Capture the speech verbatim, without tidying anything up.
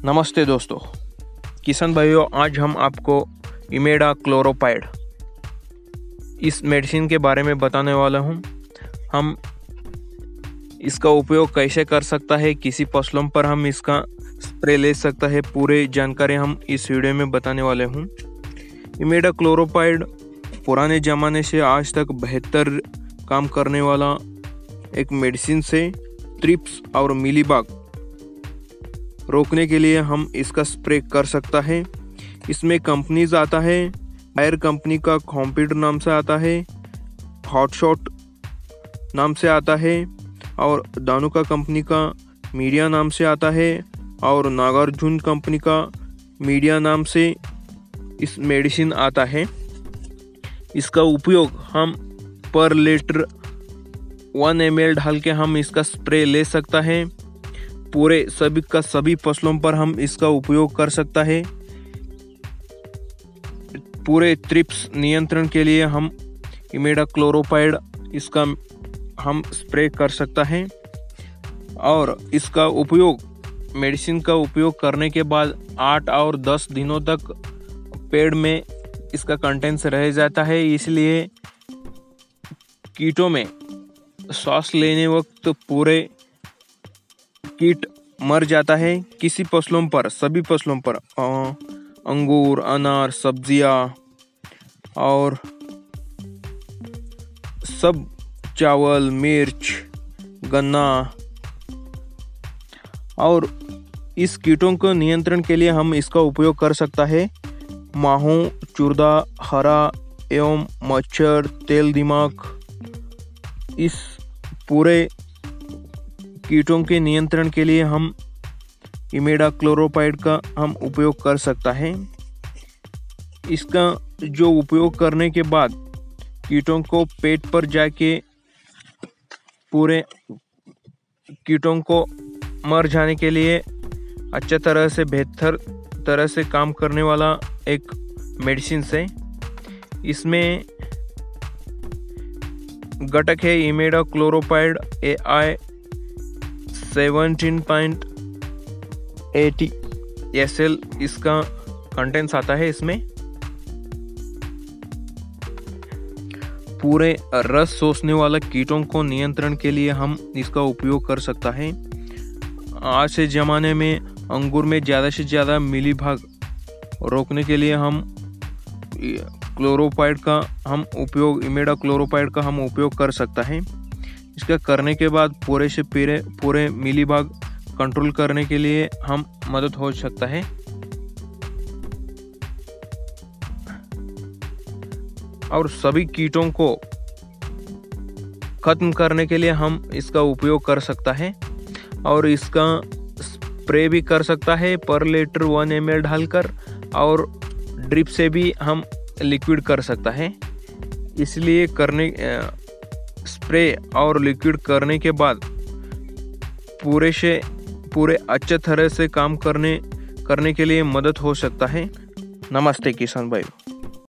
नमस्ते दोस्तों, किसान भाइयों, आज हम आपको इमेडा क्लोरोपाइड इस मेडिसिन के बारे में बताने वाला हूं। हम इसका उपयोग कैसे कर सकता है, किसी फसलों पर हम इसका स्प्रे ले सकता है, पूरे जानकारी हम इस वीडियो में बताने वाले हूं। इमेडा क्लोरोपाइड पुराने ज़माने से आज तक बेहतर काम करने वाला एक मेडिसिन से थ्रिप्स और मिलीबाग रोकने के लिए हम इसका स्प्रे कर सकता है। इसमें कंपनीज आता है, बायर कंपनी का कॉम्पीटर नाम से आता है, हॉटशॉट नाम से आता है, और दानुका कंपनी का मीडिया नाम से आता है, और नागार्जुन कंपनी का मीडिया नाम से इस मेडिसिन आता है। इसका उपयोग हम पर लीटर वन एम एल डाल के हम इसका स्प्रे ले सकता है। पूरे सभी का सभी फसलों पर हम इसका उपयोग कर सकता है। पूरे थ्रिप्स नियंत्रण के लिए हम इमेडा क्लोरोपाइड इसका हम स्प्रे कर सकता है। और इसका उपयोग मेडिसिन का उपयोग करने के बाद आठ और दस दिनों तक पेड़ में इसका कंटेंट्स रह जाता है, इसलिए कीटों में सांस लेने वक्त पूरे कीट मर जाता है। किसी फसलों पर, सभी फसलों पर अंगूर, अनार, सब्जियां और सब, चावल, मिर्च, गन्ना, और इस कीटों को नियंत्रण के लिए हम इसका उपयोग कर सकता है। माहो, चुर्दा, हरा एवं मच्छर, तेल दिमाग, इस पूरे कीटों के नियंत्रण के लिए हम इमेडा क्लोरोपाइड का हम उपयोग कर सकता है। इसका जो उपयोग करने के बाद कीटों को पेट पर जाके पूरे कीटों को मर जाने के लिए अच्छा तरह से, बेहतर तरह से काम करने वाला एक मेडिसिन है। इसमें घटक है imidacloprid A I seventeen point eighty S L इसका कंटेंट्स आता है। इसमें पूरे रस सोचने वाला कीटों को नियंत्रण के लिए हम इसका उपयोग कर सकता है। आज के ज़माने में अंगूर में ज़्यादा से ज़्यादा मिलीबाग रोकने के लिए हम क्लोरोपाइड का हम उपयोग इमेडा क्लोरोपाइड का हम उपयोग कर सकता है। इसका करने के बाद पूरे से पूरे पूरे मिलीबाग कंट्रोल करने के लिए हम मदद हो सकता है। और सभी कीटों को खत्म करने के लिए हम इसका उपयोग कर सकता है। और इसका स्प्रे भी कर सकता है पर लीटर वन एम एल डालकर, और ड्रिप से भी हम लिक्विड कर सकता है। इसलिए करने स्प्रे और लिक्विड करने के बाद पूरे से पूरे अच्छे तरह से काम करने करने के लिए मदद हो सकता है। नमस्ते किसान भाई।